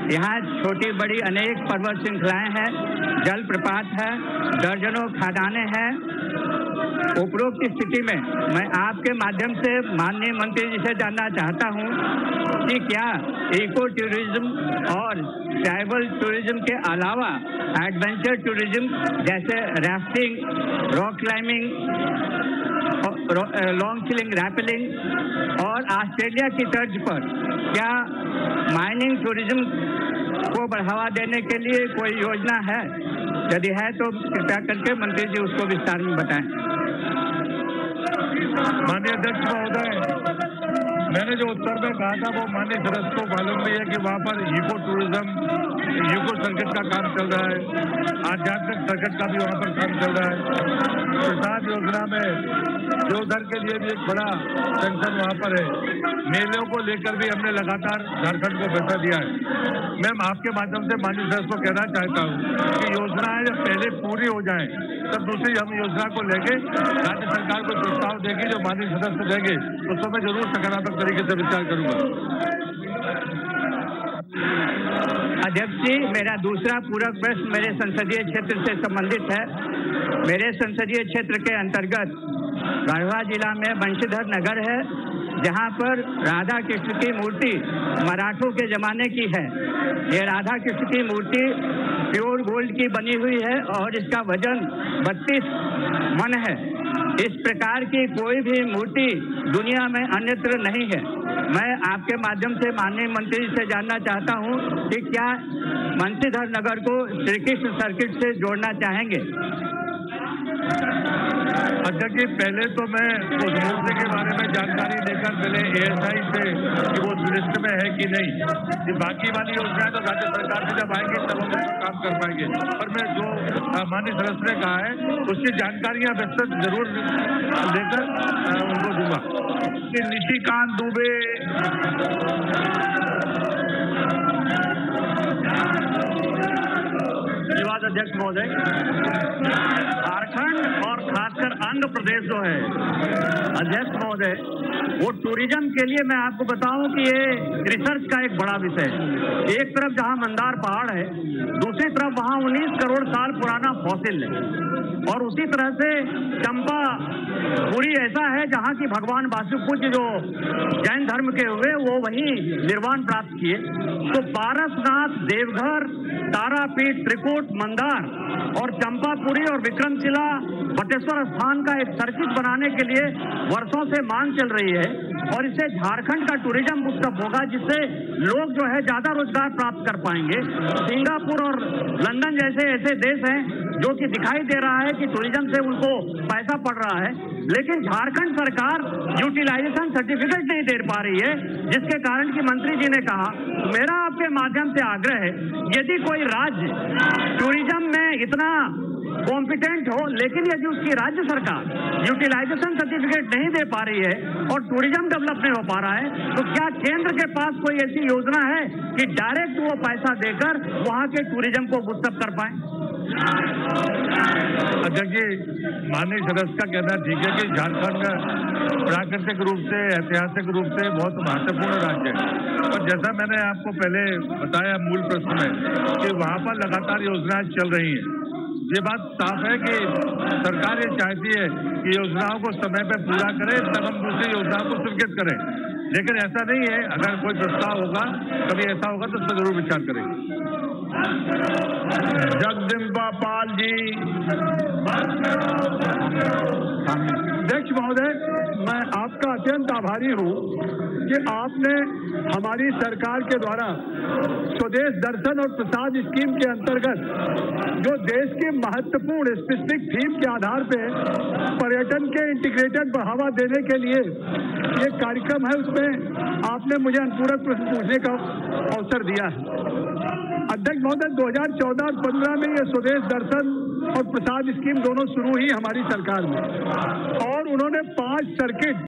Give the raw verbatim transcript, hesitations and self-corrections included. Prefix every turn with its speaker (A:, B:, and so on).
A: यहाँ छोटी बड़ी अनेक पर्वत श्रृंखलाएं हैं, जलप्रपात है, दर्जनों खदानें हैं। उपरोक्त स्थिति में मैं आपके माध्यम से माननीय मंत्री जी से जानना चाहता हूँ कि क्या इको टूरिज्म और ट्राइबल टूरिज्म के अलावा एडवेंचर टूरिज्म जैसे rafting, rock climbing, long chilling, rappelling और ऑस्ट्रेलिया की तर्ज पर क्या माइनिंग टूरिज्म को बढ़ावा देने के लिए कोई योजना है? यदि है तो कृपया करके मंत्री जी उसको विस्तार में बताएं।
B: माननीय अध्यक्ष महोदय, मैंने जो उत्तर में कहा था वो माननीय सदस्य को मालूम भी है कि वहाँ पर इको टूरिज्म, इको सर्किट का काम चल रहा है, आध्यात्मिक सर्किट का भी वहाँ पर काम चल रहा है। प्रसाद योजना में देवघर के लिए भी एक बड़ा सेंक्शन वहाँ पर है। मेलों को लेकर भी हमने लगातार झारखंड को पैसा दिया है। मैं आपके माध्यम से माननीय सदस्य को कहना चाहता हूँ कि योजनाएं जब पहले पूरी हो जाए तब दूसरी हम योजना को लेके राज्य सरकार को प्रस्ताव देगी, जो माननीय सदस्य देंगे उस समय जरूर सकारात्मक तरीके से विचार करूंगा।
A: अध्यक्ष जी, मेरा दूसरा पूरक प्रश्न मेरे संसदीय क्षेत्र से संबंधित है। मेरे संसदीय क्षेत्र के अंतर्गत गढ़वा जिला में बंशीधर नगर है, जहां पर राधा कृष्ण की मूर्ति मराठों के जमाने की है। ये राधा कृष्ण की मूर्ति प्योर गोल्ड की बनी हुई है और इसका वजन बत्तीस मन है। इस प्रकार की कोई भी मूर्ति दुनिया में अन्यत्र नहीं है। मैं आपके माध्यम से माननीय मंत्री से जानना चाहता हूं कि क्या बंशीधर नगर को श्री कृष्ण सर्किट से जोड़ना चाहेंगे?
B: अध्यक्ष जी, पहले तो मैं उस मूर्ति के बारे में जानकारी लेकर पहले एएसआई से कि वो लिस्ट में है कि नहीं। ये बाकी वाली योजनाएं तो राज्य सरकार से जब आएंगे तब हम काम कर पाएंगे। और मैं जो माननीय सदस्य ने कहा है उसकी जानकारियां विस्तृत जरूर लेकर उनको दूंगा। निशिकांत दुबे,
C: धन्यवाद अध्यक्ष महोदय। झारखंड और खासकर आंध्र प्रदेश जो है अध्यक्ष महोदय, वो टूरिज्म के लिए मैं आपको बताऊं कि ये रिसर्च का एक बड़ा विषय है। एक तरफ जहां मंदार पहाड़ है, दूसरी तरफ वहां उन्नीस करोड़ साल पुराना फॉसिल है, और उसी तरह से चंपा पूरी ऐसा है जहां की भगवान वासुपूज्य जो जैन धर्म के हुए वो वहीं निर्वाण प्राप्त किए। तो पारसनाथ, देवघर, तारापीठ, त्रिकूट, मंदार और चंपापुरी और विक्रमशिला बटेश्वर स्थान का एक सर्किट बनाने के लिए वर्षों से मांग चल रही है, और इससे झारखंड का टूरिज्म बुस्टअप होगा, जिससे लोग जो है ज्यादा रोजगार प्राप्त कर पाएंगे। सिंगापुर और लंदन जैसे ऐसे देश हैं जो कि दिखाई दे रहा है कि टूरिज्म से उनको पैसा पड़ रहा है, लेकिन झारखंड सरकार यूटिलाइजेशन सर्टिफिकेट नहीं दे पा रही है, जिसके कारण कि मंत्री जी ने कहा। मेरा आपके माध्यम से आग्रह है, यदि कोई राज्य टूरिज्म में इतना कॉम्पिटेंट हो, लेकिन यदि उसकी राज्य सरकार यूटिलाइजेशन सर्टिफिकेट नहीं दे पा रही है और टूरिज्म डेवलप नहीं हो पा रहा है, तो क्या केंद्र के पास कोई ऐसी योजना है कि डायरेक्ट वो पैसा देकर वहां के टूरिज्म को बूस्टअप कर पाए?
B: अध्यक्ष जी, माननीय सदस्य का कहना ठीक है कि झारखंड प्राकृतिक रूप से, ऐतिहासिक रूप से बहुत महत्वपूर्ण राज्य है, और जैसा मैंने आपको पहले बताया मूल प्रश्न में कि वहां पर लगातार योजनाएं चल रही हैं। ये बात साफ है कि सरकार ये चाहती है कि योजनाओं को समय पर पूरा करे, तब हम दूसरी योजनाओं को स्वीकृत करें। लेकिन ऐसा नहीं है, अगर कोई प्रस्ताव होगा, कभी ऐसा होगा तो उस पर जरूर विचार करेंगे।
D: जगदम्बा पाल जी। अध्यक्ष महोदय, मैं आपका अत्यंत आभारी हूँ कि आपने हमारी सरकार के द्वारा स्वदेश दर्शन और प्रसाद स्कीम के अंतर्गत जो देश के महत्वपूर्ण स्पेसिफिक थीम के आधार पे पर्यटन के इंटीग्रेटेड बढ़ावा देने के लिए ये कार्यक्रम है, उसमें आपने मुझे अनुपूरक प्रश्न पूछने का अवसर दिया है। अध्यक्ष महोदय, दो हज़ार चौदह और पंद्रह में ये स्वदेश दर्शन और प्रसाद स्कीम दोनों शुरू ही हमारी सरकार में, और उन्होंने पांच सर्किट